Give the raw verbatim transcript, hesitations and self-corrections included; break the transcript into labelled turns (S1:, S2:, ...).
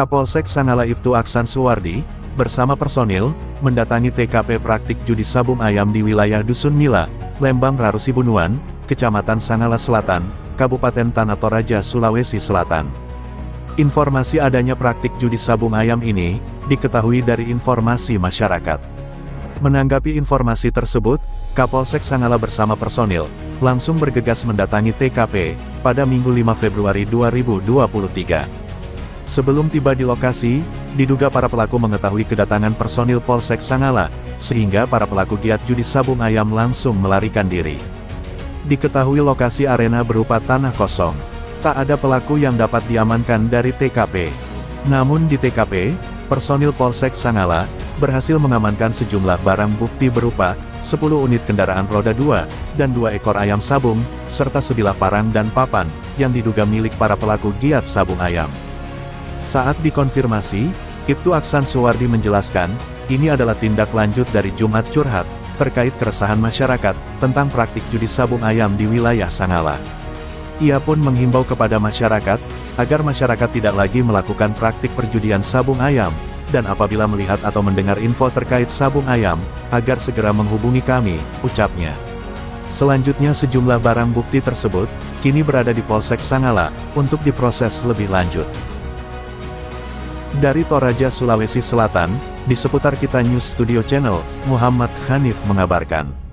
S1: Kapolsek Sanggala Ibtu Aksan Suwardi, bersama personil, mendatangi T K P praktik judi sabung ayam di wilayah Dusun Mila, Lembang Rarusibunuan, Kecamatan Sanggala Selatan, Kabupaten Tanah Toraja, Sulawesi Selatan. Informasi adanya praktik judi sabung ayam ini, diketahui dari informasi masyarakat. Menanggapi informasi tersebut, Kapolsek Sanggala bersama personil, langsung bergegas mendatangi T K P, pada Minggu lima Februari dua ribu dua puluh tiga. Sebelum tiba di lokasi, diduga para pelaku mengetahui kedatangan personil Polsek Sanggala, sehingga para pelaku giat judi sabung ayam langsung melarikan diri. Diketahui lokasi arena berupa tanah kosong. Tak ada pelaku yang dapat diamankan dari T K P. Namun di T K P, personil Polsek Sanggala berhasil mengamankan sejumlah barang bukti berupa sepuluh unit kendaraan roda dua, dan dua ekor ayam sabung, serta sebilah parang dan papan, yang diduga milik para pelaku giat sabung ayam. Saat dikonfirmasi, Ibtu Aksan Suwardi menjelaskan, ini adalah tindak lanjut dari Jumat Curhat, terkait keresahan masyarakat, tentang praktik judi sabung ayam di wilayah Sanggala. Ia pun menghimbau kepada masyarakat, agar masyarakat tidak lagi melakukan praktik perjudian sabung ayam, dan apabila melihat atau mendengar info terkait sabung ayam, agar segera menghubungi kami, ucapnya. Selanjutnya sejumlah barang bukti tersebut, kini berada di Polsek Sanggala, untuk diproses lebih lanjut. Dari Toraja, Sulawesi Selatan, di seputar Kita News Studio Channel, Muhammad Hanif mengabarkan.